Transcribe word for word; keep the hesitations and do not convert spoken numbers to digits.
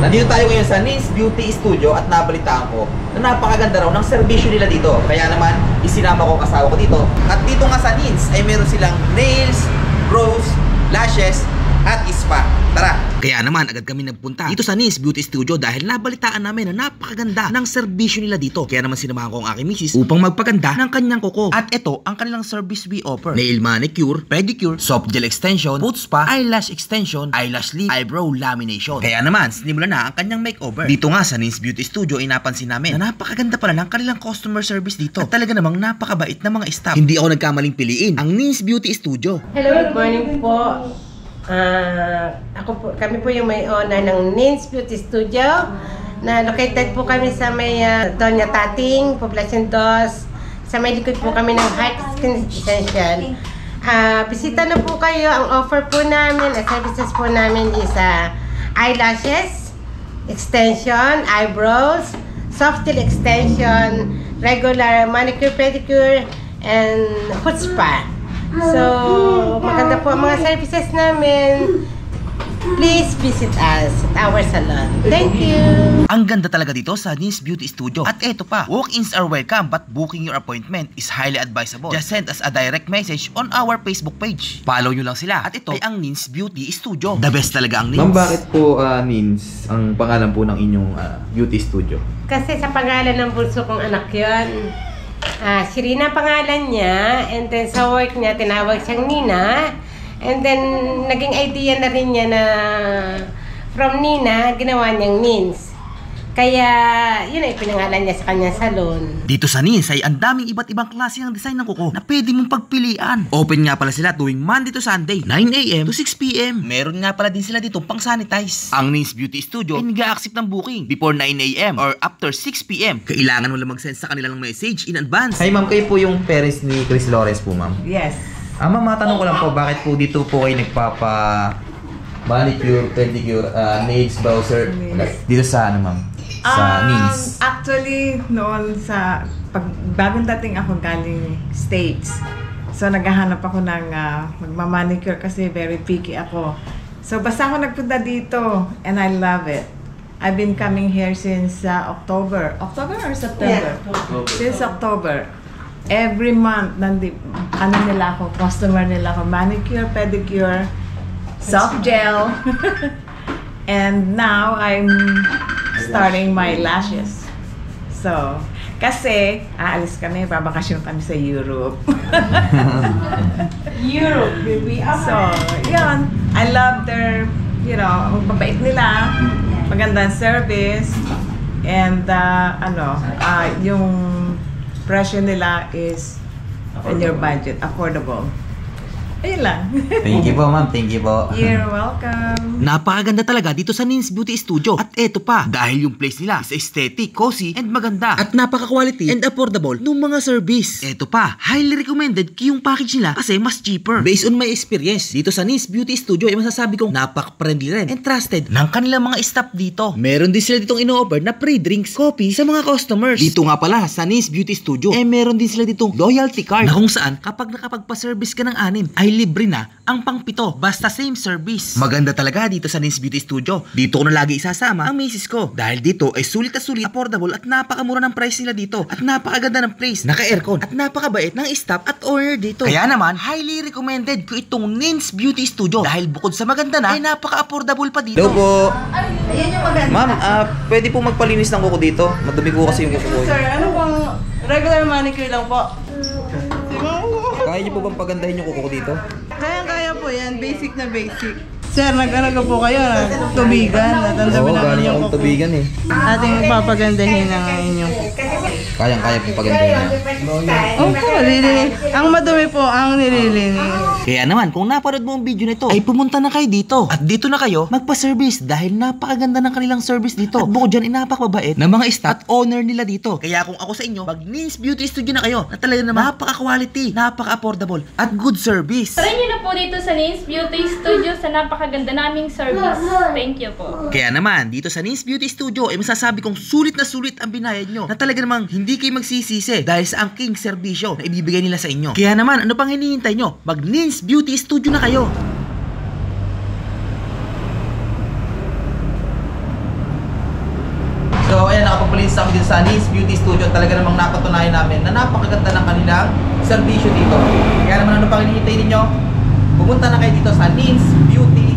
Nandito tayo ngayon sa Nins Beauty Studio at nabalitaan ko na napakaganda raw ng serbisyo nila dito. Kaya naman, isinama ko ang asawa ko dito. At dito nga sa Nins ay meron silang nails, brows, lashes, at spa. Tara! Kaya naman agad kami nagpunta dito sa Nins Beauty Studio dahil nabalitaan namin na napakaganda ng serbisyo nila dito. Kaya naman sinamahan ko ang aking misis upang magpaganda ng kanyang kuko. At ito ang kanilang service we offer: nail manicure, pedicure, soft gel extension, foot spa, eyelash extension, eyelash lift, eyebrow lamination. Kaya naman sinimula na ang kanyang makeover. Dito nga sa Nins Beauty Studio ay napansin namin na napakaganda pala ng kanilang customer service dito. At talaga namang napakabait na mga staff. Hindi ako nagkamaling piliin ang Nins Beauty Studio. Hello, good morning po. Uh, ako po, kami po yung may owner ng Nins Beauty Studio na located po kami sa may uh, Doña Tating, Poblacion dos. Sa may likod po kami ng Heart Skin Essential. Uh, bisita na po kayo. Ang offer po namin, ang services po namin is uh, eyelashes, extension, eyebrows, soft gel extension, regular manicure, pedicure, and foot spa. So, maganda po ang mga services namin. Please visit us at our salon. Thank you! Ang ganda talaga dito sa Nins Beauty Studio. At eto pa, walk-ins are welcome but booking your appointment is highly advisable. Just send us a direct message on our Facebook page. Follow nyo lang sila. At ito ay ang Nins Beauty Studio. The best talaga ang Nins. Ma'am, bakit po uh, Nins ang pangalan po ng inyong uh, beauty studio? Kasi sa pangalan ng bunso kong anak yun. Ah, si Rina pangalan niya, and then sa work niya tinawag siyang Nina, and then naging idea na rin niya na from Nina ginawa niyang Nins. Kaya yun ay pinangalan niya sa kanyang salon. Dito sa Nins ay ang daming iba't ibang klase ng design ng kuko na pwede mong pagpilian. Open nga pala sila tuwing Monday to Sunday, nine A M to six P M Meron nga pala din sila dito pang sanitize. Ang Nins Beauty Studio ay nag-a-accept ng booking before nine A M or after six P M Kailangan mo lang mag-send sa kanilang message in advance. Hi ma'am, kayo po yung parents ni Chris Lawrence po ma'am? Yes. Ah ma'am, matanong ko lang po, bakit po dito po kayo nagpapa manicure, pedicure, uh, nails, browser dito sa ano ma'am? Sa um, Nins? Actually, noon sa pag bagong dating ako galing States. So naghahanap ako ng uh, magmamanicure kasi very picky ako. So basta ako nagpunta dito and I love it. I've been coming here since uh, October. October or September? Yeah. Since October. Every month, nandi, ano nila ako, customer nila ako, manicure, pedicure, soft gel. And now I'm starting my lashes. So, kasi aalis kami, babakasyon kami sa Europe. Europe, baby. So, yun. I love their, you know, mabait nila, magandang service, and uh, ano, uh, yung presyo nila is in your budget, affordable. Ayun lang. Thank you po ma'am, thank you po. You're welcome. Napakaganda talaga dito sa Nins Beauty Studio. At eto pa, dahil yung place nila is aesthetic, cozy, and maganda. At napaka-quality and affordable ng mga service. Eto pa, highly recommended yung package nila kasi mas cheaper. Based on my experience, dito sa Nins Beauty Studio ay masasabi kong napaka-friendly rin and trusted ng kanilang mga staff dito. Meron din sila ditong ino-offer na free drinks, coffee sa mga customers. Dito nga pala sa Nins Beauty Studio, eh meron din sila ditong loyalty card na kung saan kapag nakapagpa-service ka ng anim, ay libre na ang pangpito basta same service. Maganda talaga dito sa Nins Beauty Studio. Dito ko na lagi isasama ang misis ko dahil dito ay sulit na sulit, affordable at napakamura ng price nila dito at napakaganda ng place, naka-aircon at napakabait ng staff at owner dito. Kaya naman, highly recommended ko itong Nins Beauty Studio dahil bukod sa maganda na ay napaka-affordable pa dito. Hello po. Ma'am, uh, pwede po magpalinis ng kuko dito? Madumi po kasi yung kuko ko. Sir, ano bang regular manicure lang po? Kaya niyo po bang pagandahin yung kuko ko dito? Kaya-kaya po yan, basic na basic. Sir, nag-alaga po kayo ng tubigan at ang dami Oo, namin galing yung akong kuko. tubigan eh. Ating papagandahin ang inyong kuko. Kayang-kaya pong pagandahin niya. Opo, lilinis. Ang madumi po ang nililinis. Kaya naman, kung napanood mo ang video nito, ay pumunta na kayo dito. At dito na kayo magpa-service dahil napakaganda ng kanilang service dito. At bukod dyan, inapakabait ng mga staff at owner nila dito. Kaya kung ako sa inyo, mag Nins Beauty Studio na kayo na talaga naman napaka-quality, napaka-affordable at good service. Try nyo na po dito sa Nins Beauty Studio sa napakaganda naming service. Thank you po. Kaya naman, dito sa Nins Beauty Studio, ay masasabi kong sulit na sulit ang binayad nyo. Na talaga namang hindi kayo magsisisi dahil sa angking serbisyo na ibibigay nila sa inyo. Kaya naman, ano pang hinihintay nyo? Mag Nins Beauty Studio na kayo. nagpalinis kami dito sa Nins Beauty Studio. Talaga namang napatunayan namin na napakaganda ng kanilang serbisyo dito. Kaya naman ano pang hinihintay ninyo? Pumunta na kayo dito sa Nins Beauty